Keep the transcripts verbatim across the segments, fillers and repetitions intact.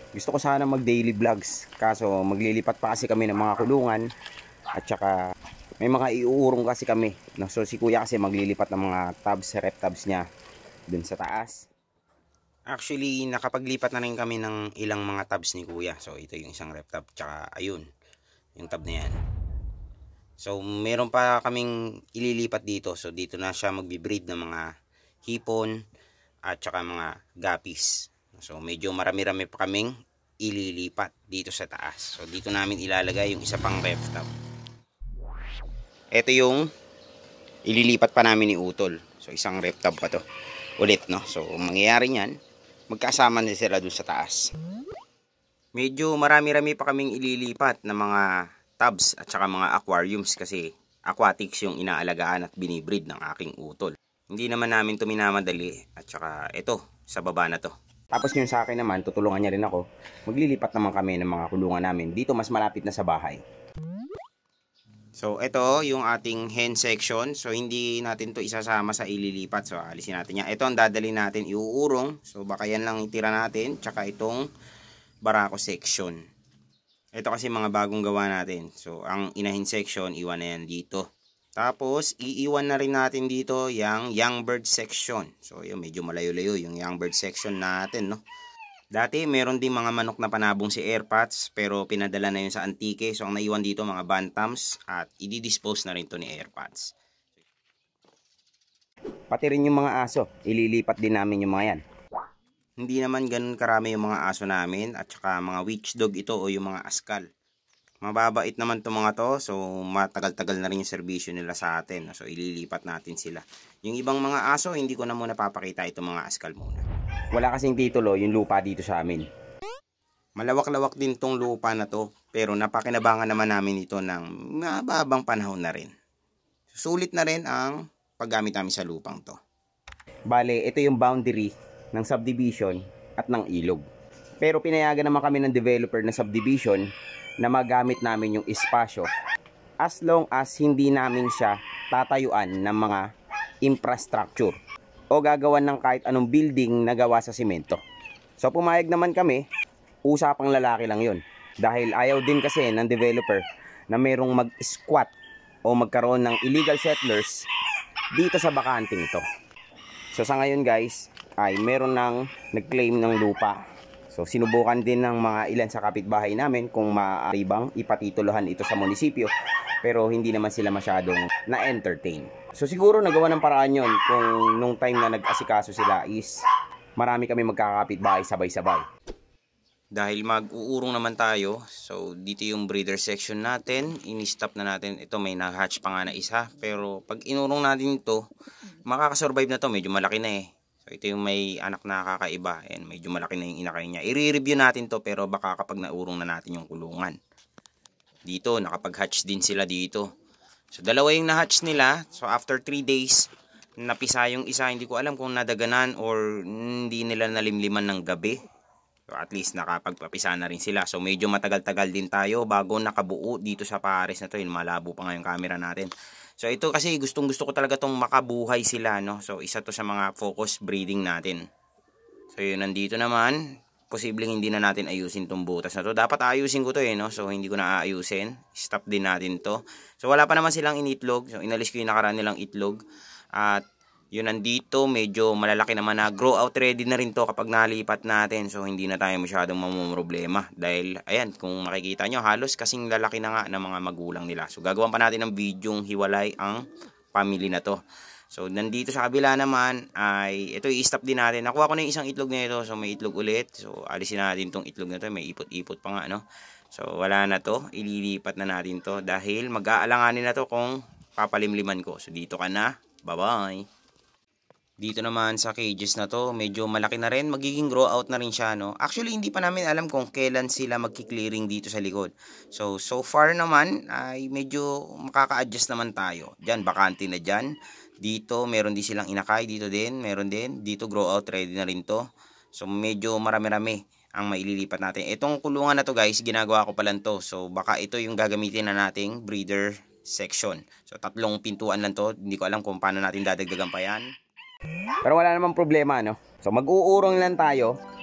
Gusto ko sana mag daily vlogs, kaso maglilipat pa kasi kami ng mga kulungan at saka may mga iuurong kasi kami, no? So si kuya kasi maglilipat ng mga tubs, rep tubs niya dun sa taas. Actually nakapaglipat na rin kami ng ilang mga tubs ni kuya. So ito yung isang rep tub, tsaka ayun yung tub na yan. So meron pa kaming ililipat dito. So dito na siya magbi-breed ng mga hipon at saka mga guppies. So medyo marami-rami pa kaming ililipat dito sa taas. So dito namin ilalagay yung isa pang ref tub. Ito yung ililipat pa namin ni Utol. So isang ref tub pa to ulit, no? So mangyayari niyan, magkasama na sila dun sa taas. Medyo marami-rami pa kaming ililipat na mga tubs at saka mga aquariums kasi aquatics yung inaalagaan at binibreed ng aking Utol. Hindi naman namin ito minamadali at saka ito sa baba na to. Tapos yung sa akin naman, tutulungan niya rin ako. Maglilipat naman kami ng mga kulungan namin dito mas malapit na sa bahay. So ito yung ating hen section. So hindi natin to isasama sa ililipat. So alisin natin yan. Ito ang dadali natin iuurong. So baka yan lang itira natin. Tsaka itong barako section. Ito kasi mga bagong gawa natin. So ang inahin section, iwan na yan dito. Tapos iiwan na rin natin dito yung young bird section. So yun, medyo malayo-layo yung young bird section natin, no. Dati meron din mga manok na panabong si Airpods pero pinadala na yun sa Antique. So ang naiwan dito mga bantams at i-dispose na rin to ni Airpods. Pati rin yung mga aso, ililipat din namin yung mga yan. Hindi naman ganun karami yung mga aso namin at saka mga witch dog ito o yung mga askal. Mababait naman itong mga to, so matagal-tagal na rin yung serbisyo nila sa atin. So ililipat natin sila. Yung ibang mga aso, hindi ko na muna papakita itong mga askal muna. Wala kasing titulo yung lupa dito sa amin. Malawak-lawak din tong lupa na to, pero napakinabangan naman namin ito ng mababang panahon na rin. Sulit na rin ang paggamit namin sa lupang to. Bale, ito yung boundary ng subdivision at ng ilog. Pero pinayagan naman kami ng developer na subdivision na magamit namin yung espasyo as long as hindi namin siya tatayuan ng mga infrastructure o gagawan ng kahit anong building na gawa sa simento. So pumayag naman kami, usapang lalaki lang yun. Dahil ayaw din kasi ng developer na merong mag-squat o magkaroon ng illegal settlers dito sa bakanting ito. So sa ngayon guys, ay meron nang nag-claim ng lupa. So sinubukan din ng mga ilan sa kapitbahay namin kung maaari bang ipatituluhan ito sa munisipyo, pero hindi naman sila masyadong na-entertain. So siguro nagawa ng paraan yon kung nung time na nag-asikaso sila is marami kami magkakapitbahay sabay-sabay. Dahil mag-uurong naman tayo, so dito yung breeder section natin, ini-stop na natin. Ito may na-hatch pa nga na isa, pero pag inurong natin ito, makakasurvive na to, medyo malaki na eh. So ito yung may anak na kakaiba. Ayan, medyo malaki na yung inakay niya. I-review natin to pero baka kapag naurong na natin yung kulungan. Dito, nakapag-hatch din sila dito. So dalawa yung na-hatch nila. So after three days, napisa yung isa. Hindi ko alam kung nadaganan or hindi nila nalimliman ng gabi. So at least nakapagpapisa na rin sila. So medyo matagal-tagal din tayo bago nakabuo dito sa pares na to. Yung malabo pa nga yung camera natin. So ito kasi gustong gusto ko talaga tong makabuhay sila, no. So isa to sa mga focus breeding natin. So yun, nandito naman, posibleng hindi na natin ayusin tong butas na to. Dapat ayusin ko to eh, no. So hindi ko na aayusin. Stop din natin to. So wala pa naman silang initlog. So inalis ko yung nakaraan nilang itlog. At yun, nandito medyo malalaki naman na grow out ready na rin to kapag nalipat natin. So hindi na tayo masyadong mamumroblema. Dahil ayan, kung makikita nyo, halos kasing lalaki na nga ng mga magulang nila. So gagawin pa natin ng videong hiwalay ang family na to. So nandito sa kabila naman ay ito i-stop din natin. Nakuha ko na yung isang itlog na ito. So may itlog ulit. So alisin natin tong itlog na to. May ipot-ipot pa nga, no. So wala na to. Ililipat na natin to dahil mag-aalanganin na to kung papalimliman ko. So dito ka na. Bye-bye. Dito naman sa cages na to, medyo malaki na rin. Magiging grow out na rin siya, no. Actually, hindi pa namin alam kung kailan sila magki-clearing dito sa likod. So, so far naman, ay medyo makaka-adjust naman tayo. Diyan, bakante na dyan. Dito, meron din silang inakay. Dito din, meron din. Dito, grow out ready na rin to. So, medyo marami-rami ang maililipat natin. Itong kulungan na to, guys, ginagawa ko pa lang to. So, baka ito yung gagamitin na nating breeder section. So, tatlong pintuan lang to. Hindi ko alam kung paano natin dadagdagan pa yan. Pero wala namang problema, no? So mag-uurong lang tayo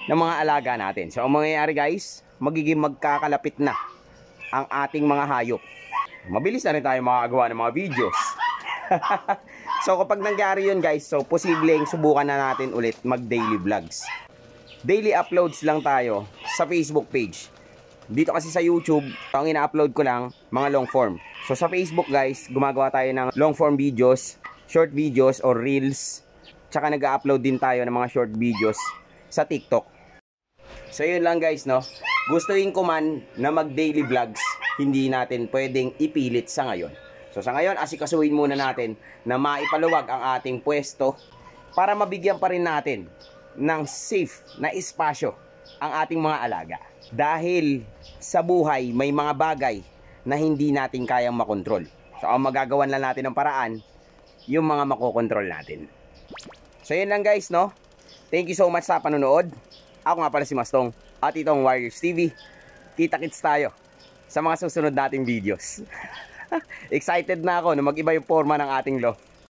ng mga alaga natin. So ang mangyayari guys, magiging magkakalapit na ang ating mga hayop. Mabilis na rin tayo makakagawa ng mga videos. So kapag nangyari yun guys, so posibleng subukan na natin ulit mag daily vlogs. Daily uploads lang tayo sa Facebook page. Dito kasi sa YouTube, ang ina-upload ko lang mga long form. So sa Facebook guys, gumagawa tayo ng long form videos, short videos or reels. Tsaka nag-upload din tayo ng mga short videos sa TikTok. So yun lang guys, no. Gustuin ko man na mag daily vlogs, hindi natin pwedeng ipilit sa ngayon. So sa ngayon, asikasuhin muna natin na maipaluwag ang ating pwesto para mabigyan pa rin natin ng safe na espasyo ang ating mga alaga. Dahil sa buhay, may mga bagay na hindi natin kayang makontrol. So ang magagawan lang natin ng paraan, yung mga makokontrol natin. So yun lang guys, no. Thank you so much sa panonood. Ako nga pala si Mastong at itong Warriors T V. Kita-kits tayo sa mga susunod nating videos. Excited na ako na mag-iba yung forma ng ating loft.